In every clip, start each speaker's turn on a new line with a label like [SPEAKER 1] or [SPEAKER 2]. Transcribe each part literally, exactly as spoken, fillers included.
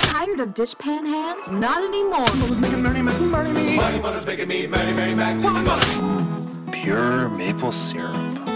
[SPEAKER 1] Tired of dishpan hands? Not anymore.
[SPEAKER 2] Mother's making Mary Mac, marry me. My mother's making me Mary, Mary Mac. Well, I'm gonna.
[SPEAKER 3] Pure maple syrup.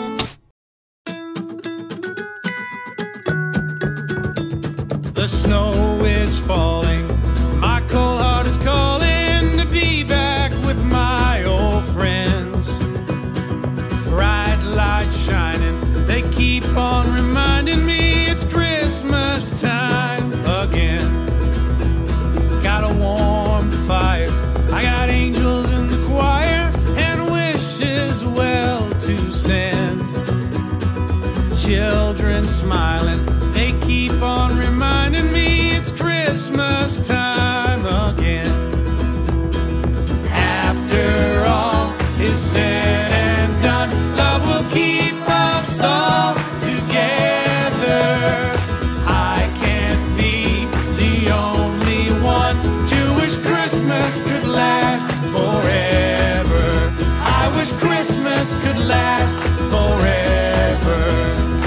[SPEAKER 4] The snow is falling. My cold heart is calling to be back with my old friends. Bright lights shining, they keep on reminding me it's Christmas time again. Got a warm fire, I got angels in the choir, and wishes well to send. Children smiling, they keep on reminding me it's Christmas time again. After all is said and done, love will keep us all together. I can't be the only one to wish Christmas could last forever. I wish Christmas could last forever.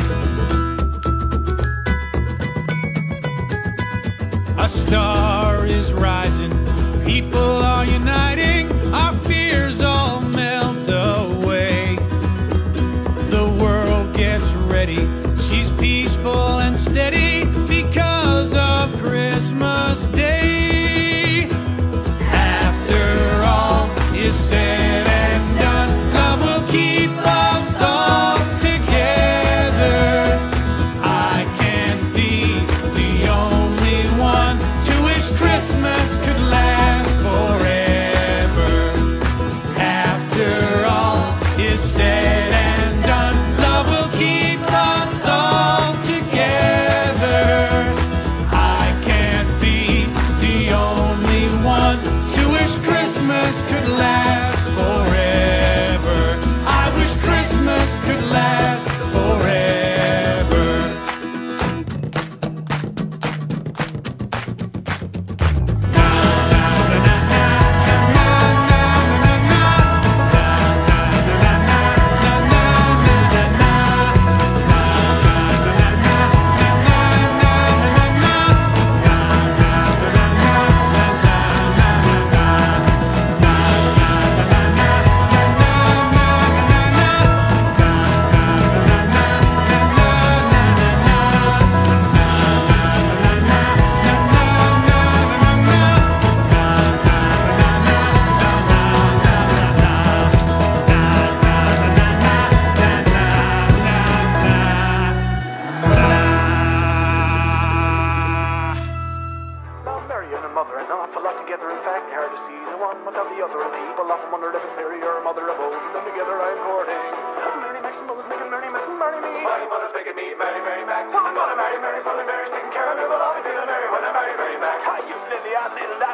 [SPEAKER 4] A star is rising, people are uniting, our fears all melt away. The world gets ready, she's peaceful and steady because of Christmas Day. After all is said and done, love will keep us all together. I can't be the only one to wish Christmas could last forever. After all is said and done, love will keep us all together. I can't be the only one to wish Christmas could last forever. I wish Christmas could last forever.
[SPEAKER 2] Now Mary and her mother and an awful lot together. In fact, hard to see the one without the other. And people often wonder if it's Mary or her mother of both. Them together I'm courting. Mary Mac's mother's making Mary Mac, marry me. My mother's making me Mary, Mary Mac. Well, I'm gonna marry Mary, probably Mary's taking care of me. But I'll be feeling Mary when I marry Mary Mac. Hi, you lily, I little